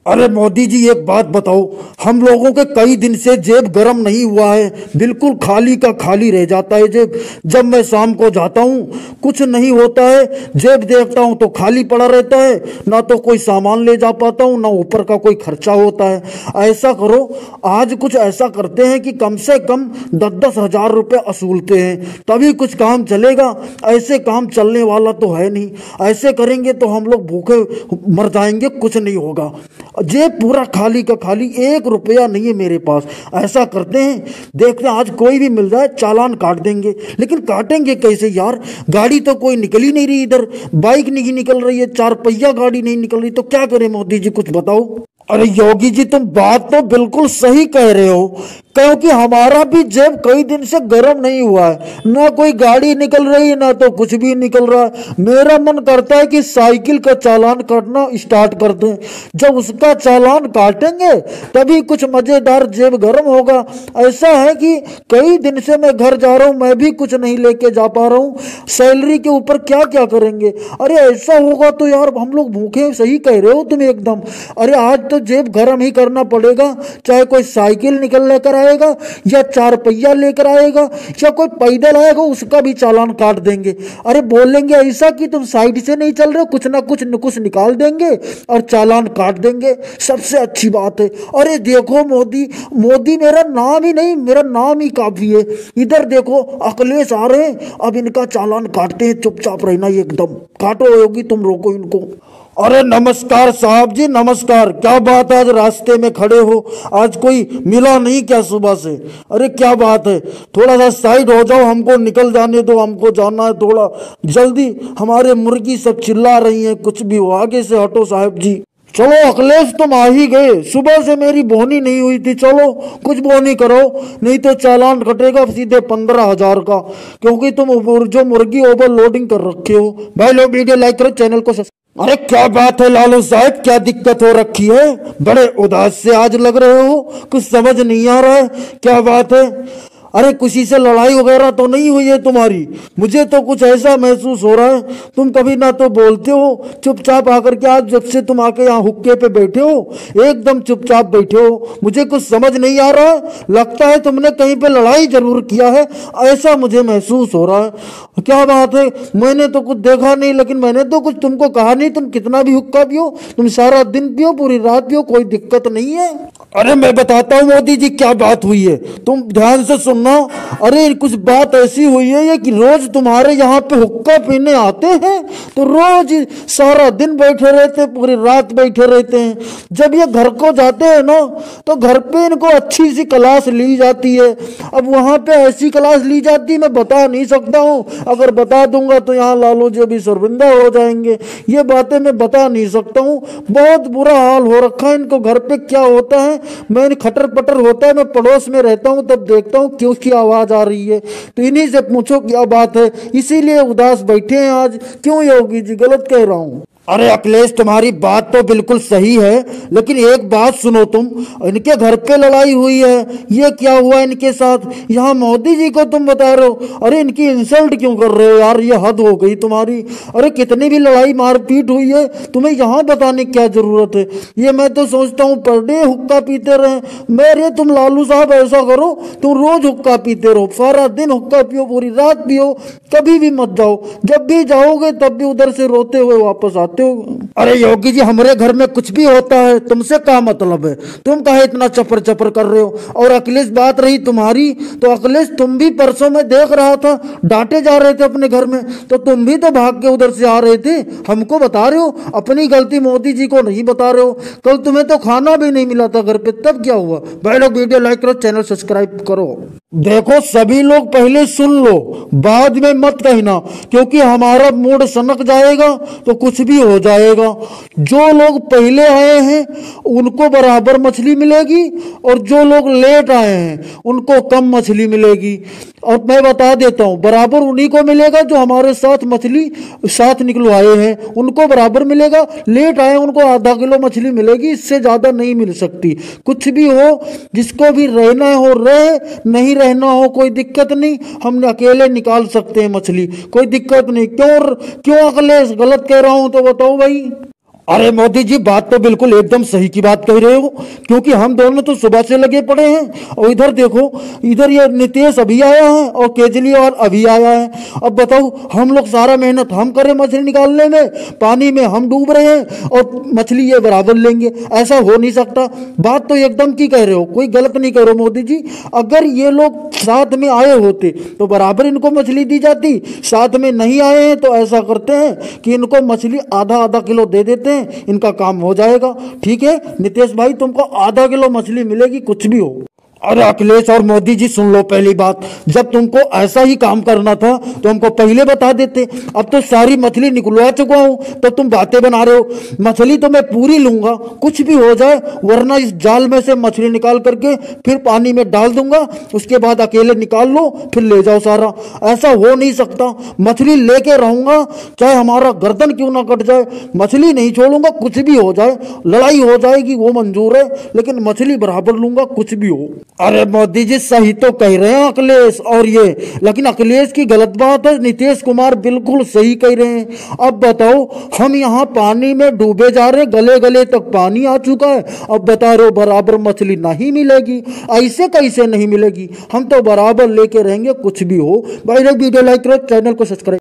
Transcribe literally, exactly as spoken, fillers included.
अरे मोदी जी एक बात बताओ, हम लोगों के कई दिन से जेब गरम नहीं हुआ है, बिल्कुल खाली का खाली रह जाता है जेब। जब मैं शाम को जाता हूँ कुछ नहीं होता है, जेब देखता हूँ तो खाली पड़ा रहता है, ना तो कोई सामान ले जा पाता हूँ ना ऊपर का कोई खर्चा होता है। ऐसा करो, आज कुछ ऐसा करते हैं कि कम से कम दस दस हजार रुपये असूलते हैं, तभी कुछ काम चलेगा। ऐसे काम चलने वाला तो है नहीं, ऐसे करेंगे तो हम लोग भूखे मर जाएंगे, कुछ नहीं होगा। जेब पूरा खाली का खाली, एक रुपया नहीं है मेरे पास। ऐसा करते हैं, देखते हैं आज कोई भी मिल जाए चालान काट देंगे। लेकिन काटेंगे कैसे यार? गाड़ी तो कोई निकल ही नहीं रही, इधर बाइक नहीं निकल रही है, चार पहिया गाड़ी नहीं निकल रही, तो क्या करें मोदी जी कुछ बताओ। अरे योगी जी तुम बात तो बिल्कुल सही कह रहे हो, क्योंकि हमारा भी जेब कई दिन से गर्म नहीं हुआ है, ना कोई गाड़ी निकल रही है ना तो कुछ भी निकल रहा है। मेरा मन करता है कि साइकिल का चालान काटना स्टार्ट कर दें, जब उसका चालान काटेंगे तभी कुछ मजेदार जेब गर्म होगा। ऐसा है कि कई दिन से मैं घर जा रहा हूं, मैं भी कुछ नहीं लेके जा पा रहा हूं, सैलरी के ऊपर क्या क्या करेंगे। अरे ऐसा होगा तो यार हम लोग भूखे, सही कह रहे हो तुम एकदम। अरे आज तो जेब गरम ही करना पड़ेगा, चाहे कोई साइकिल निकल लेकर आएगा या चार पहिया लेकर आएगा या कोई पैदल आएगा, उसका भी चालान काट देंगे। अरे बोलेंगे ऐसा कि तुम साइड से नहीं चल रहे हो, कुछ ना कुछ नुकुस निकाल देंगे और चालान काट देंगे, सबसे अच्छी बात है। अरे देखो मोदी, मोदी मेरा नाम ही नहीं, मेरा नाम ही काफी है। इधर देखो अखिलेश आ रहे हैं, अब इनका चालान काटते हैं, चुपचाप रहना एकदम। काटो योगी, तुम रोको इनको। अरे नमस्कार साहब जी, नमस्कार। क्या बात है आज रास्ते में खड़े हो, आज कोई मिला नहीं क्या सुबह से? अरे क्या बात है, थोड़ा सा साइड हो जाओ, हमको निकल जाने दो, हमको जाना है थोड़ा जल्दी। हमारे मुर्गी सब चिल्ला रही हैं, कुछ भी हो, आगे से हटो साहब जी। चलो अखिलेश तुम आ ही गए, सुबह से मेरी बोनी नहीं हुई थी, चलो कुछ बोनी करो, नहीं तो चालान कटेगा सीधे पंद्रह हजार का, क्योंकि तुम जो मुर्गी ओवरलोडिंग कर रखे हो। भाई लोग वीडियो लाइक करो, चैनल को सब्सक्राइब। अरे क्या बात है लालू साहब, क्या दिक्कत हो रखी है? बड़े उदास से आज लग रहे हो, कुछ समझ नहीं आ रहा है, क्या बात है? अरे किसी से लड़ाई वगैरह तो नहीं हुई है तुम्हारी? मुझे तो कुछ ऐसा महसूस हो रहा है, तुम कभी ना तो बोलते हो, चुपचाप आकर के आज जब से तुम आके यहाँ हुक्के पे बैठे हो एकदम चुपचाप बैठे हो। मुझे कुछ समझ नहीं आ रहा है, लगता है तुमने कहीं पे लड़ाई जरूर किया है, ऐसा मुझे महसूस हो रहा है। क्या बात है? मैंने तो कुछ देखा नहीं, लेकिन मैंने तो कुछ तुमको कहा नहीं, तुम कितना भी हुक्का पियो, तुम सारा दिन पियो, पूरी रात पियो, कोई दिक्कत नहीं है। अरे मैं बताता हूँ मोदी जी क्या बात हुई है, तुम ध्यान से सुन। अरे कुछ बात ऐसी हुई है ये कि रोज तुम्हारे यहाँ पे हुक्का पीने आते हैं तो रोज सारा दिन बैठे रहते, पूरी रात बैठे रहते हैं। जब ये घर को जाते हैं ना तो घर पे इनको अच्छी सी क्लास ली जाती है। अब वहाँ पे ऐसी क्लास ली जाती है मैं बता नहीं सकता हूँ, अगर बता दूंगा तो यहाँ लालू जी भी शर्मिंदा हो जाएंगे। ये बातें मैं बता नहीं सकता हूँ, बहुत बुरा हाल हो रखा है इनको। घर पे क्या होता है, मैं खटर पटर होता है, मैं पड़ोस में रहता हूँ तब देखता हूँ क्यों की आवाज आ रही है, तो इन्हीं से पूछो क्या बात है, इसीलिए उदास बैठे हैं आज। क्यों योगी जी, गलत कह रहा हूं? अरे अखिलेश तुम्हारी बात तो बिल्कुल सही है, लेकिन एक बात सुनो, तुम इनके घर पे लड़ाई हुई है, ये क्या हुआ इनके साथ? यहाँ मोदी जी को तुम बता रहे हो, अरे इनकी इंसल्ट क्यों कर रहे हो यार, ये हद हो गई तुम्हारी। अरे कितनी भी लड़ाई मारपीट हुई है, तुम्हें यहाँ बताने की क्या जरूरत है? ये मैं तो सोचता हूँ पर डे हुक्का पीते रहे। मेरे तुम लालू साहब ऐसा करो, तुम रोज हुक्का पीते रहो, सारा दिन हुक्का पियो, पूरी रात पियो, कभी भी मत जाओ, जब भी जाओगे तब भी उधर से रोते हुए वापस आते हो। अरे योगी जी हमारे घर में कुछ भी होता है, तुमसे क्या मतलब है? तुम कहे इतना चपर चपर कर रहे हो? और अखिलेश बात रही तुम्हारी, तो अखिलेश तुम भी परसों में देख रहा था डांटे जा रहे थे अपने घर में, तो तुम भी तो भाग के उधर से आ रहे थे, हमको बता रहे हो, अपनी गलती मोदी जी को नहीं बता रहे हो। कल तुम्हें तो खाना भी नहीं मिला था घर पे, तब क्या हुआ? भाई लोग वीडियो लाइक करो, चैनल सब्सक्राइब करो। देखो सभी लोग पहले सुन लो, बाद में मत कहना, क्योंकि हमारा मूड सनक जाएगा तो कुछ भी हो जाएगा। जो लोग पहले आए हैं उनको बराबर मछली मिलेगी, और जो लोग लेट आए हैं उनको कम मछली मिलेगी। और मैं बता देता हूं, बराबर उन्हीं को मिलेगा जो हमारे साथ मछली साथ निकलवाए हैं, उनको बराबर मिलेगा। लेट आए उनको आधा किलो मछली मिलेगी, इससे ज्यादा नहीं मिल सकती। कुछ भी हो, जिसको भी रहना हो रहे, नहीं रहना हो कोई दिक्कत नहीं, हम अकेले निकाल सकते हैं मछली, कोई दिक्कत नहीं। क्यों क्यों अखिलेश गलत कह रहा हूं तो बताओ भाई। अरे मोदी जी, बात तो बिल्कुल एकदम सही की बात कह रहे हो, क्योंकि हम दोनों तो सुबह से लगे पड़े हैं। और इधर देखो, इधर ये नीतीश अभी आया है और केजरीवाल अभी आया है। अब बताओ, हम लोग सारा मेहनत हम करें मछली निकालने में, पानी में हम डूब रहे हैं और मछली ये बराबर लेंगे, ऐसा हो नहीं सकता। बात तो एकदम की कह रहे हो, कोई गलत नहीं करो मोदी जी। अगर ये लोग साथ में आए होते तो बराबर इनको मछली दी जाती, साथ में नहीं आए हैं तो ऐसा करते हैं कि इनको मछली आधा आधा किलो दे देते हैं, इनका काम हो जाएगा। ठीक है नितेश भाई, तुमको आधा किलो मछली मिलेगी कुछ भी हो। अरे अखिलेश और मोदी जी, सुन लो पहली बात, जब तुमको ऐसा ही काम करना था तो हमको पहले बता देते। अब तो सारी मछली निकलवा चुका हूं तो तुम बातें बना रहे हो। मछली तो मैं पूरी लूंगा, कुछ भी हो जाए, वरना इस जाल में से मछली निकाल करके फिर पानी में डाल दूंगा, उसके बाद अकेले निकाल लो, फिर ले जाओ सारा। ऐसा हो नहीं सकता, मछली लेके रहूंगा, चाहे हमारा गर्दन क्यों ना कट जाए, मछली नहीं छोड़ूंगा। कुछ भी हो जाए, लड़ाई हो जाएगी वो मंजूर है, लेकिन मछली बराबर लूंगा कुछ भी हो। अरे मोदी जी, सही तो कह रहे हैं अखिलेश और ये, लेकिन अखिलेश की गलत बात है, नीतीश कुमार बिल्कुल सही कह रहे हैं। अब बताओ, हम यहाँ पानी में डूबे जा रहे हैं, गले गले तक पानी आ चुका है, अब बता रहे हो बराबर मछली नहीं मिलेगी। ऐसे कैसे नहीं मिलेगी, हम तो बराबर लेके रहेंगे कुछ भी हो। भाई वीडियो लाइक करो, चैनल को सब्सक्राइब।